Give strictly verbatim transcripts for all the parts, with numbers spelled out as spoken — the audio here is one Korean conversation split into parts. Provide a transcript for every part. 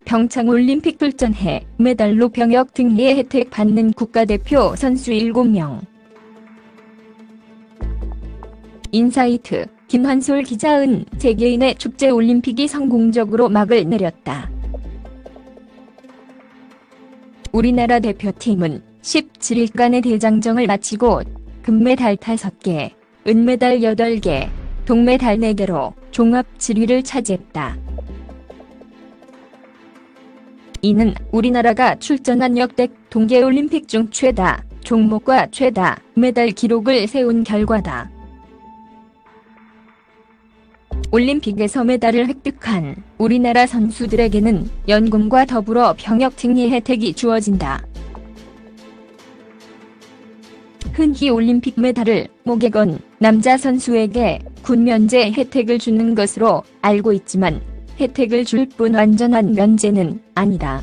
평창올림픽 출전해 메달로 병역 등리에 혜택 받는 국가대표 선수 일곱 명. 인사이트, 김환솔 기자은 세계인의 축제 올림픽이 성공적으로 막을 내렸다. 우리나라 대표팀은 십칠 일간의 대장정을 마치고 금메달 다섯 개, 은메달 여덟 개, 동메달 네 개로 종합 칠 위를 차지했다. 이는 우리나라가 출전한 역대 동계올림픽 중 최다 종목과 최다 메달 기록을 세운 결과다. 올림픽에서 메달을 획득한 우리나라 선수들에게는 연금과 더불어 병역 등의 혜택이 주어진다. 흔히 올림픽 메달을 목에 건 남자 선수에게 군 면제 혜택을 주는 것으로 알고 있지만 혜택을 줄 뿐 완전한 면제는 아니다.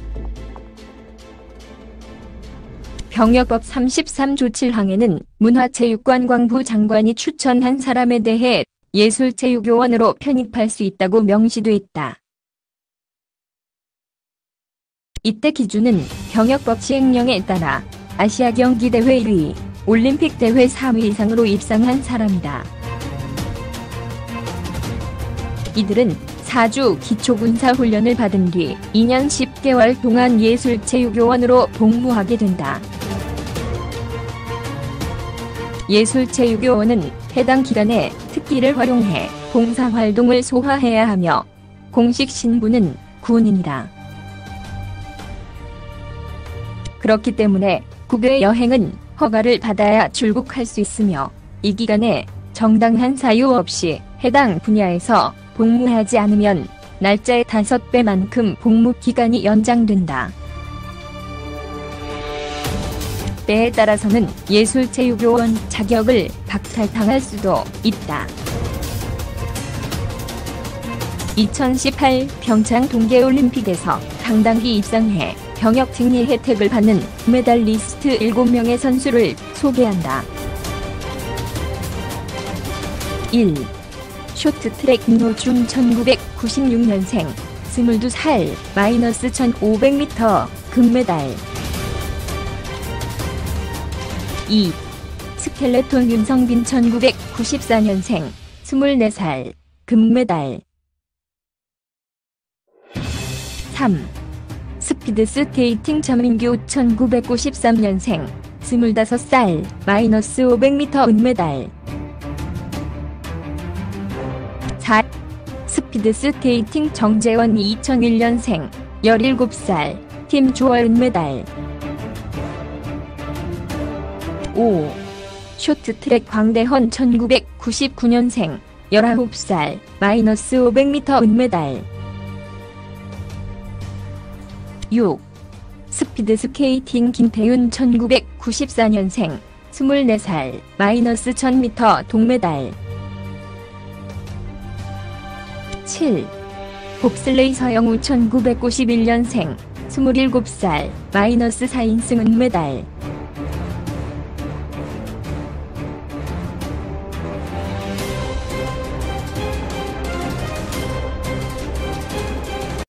병역법 삼십삼 조 칠 항에는 문화체육관광부 장관이 추천한 사람에 대해 예술체육요원으로 편입할 수 있다고 명시돼 있다. 이때 기준은 병역법 시행령에 따라 아시아 경기대회 일 위, 올림픽 대회 삼 위 이상으로 입상한 사람이다. 이들은 사 주 기초군사훈련을 받은 뒤 이 년 십 개월 동안 예술체육요원으로 복무하게 된다. 예술체육요원은 해당 기간에 특기를 활용해 봉사활동을 소화해야 하며 공식 신분은 군인이다. 그렇기 때문에 국외 여행은 허가를 받아야 출국할 수 있으며 이 기간에 정당한 사유 없이 해당 분야에서 복무하지 않으면 날짜의 다섯 배만큼 복무 기간이 연장된다. 때에 따라서는 예술체육요원 자격을 박탈당할 수도 있다. 이천십팔 평창 동계올림픽에서 당당히 입상해 병역 등의 혜택을 받는 메달리스트 일곱 명의 선수를 소개한다. 일. 쇼트트랙 노준 천구백구십육 년생, 스물두 살, 마이너스 천오백 미터, 금메달. 이. 스켈레톤 윤성빈 천구백구십사 년생, 스물네 살, 금메달. 삼. 스피드 스케이팅 전민규 천구백구십삼 년생, 스물다섯 살, 마이너스 오백 미터 은메달. 사. 스피드 스케이팅 정재원 이천일 년생, 열일곱 살, 팀 조월 은메달. 오. 쇼트트랙 광대헌 천구백구십구 년생, 열아홉 살, 마이너스 오백 미터 은메달. 육. 스피드 스케이팅 김태윤 천구백구십사 년생, 스물네 살, 마이너스 천 미터 동메달. 칠. 봅슬레이 서영우 천구백구십일 년생, 스물일곱 살, 마이너스 사 인승 은메달.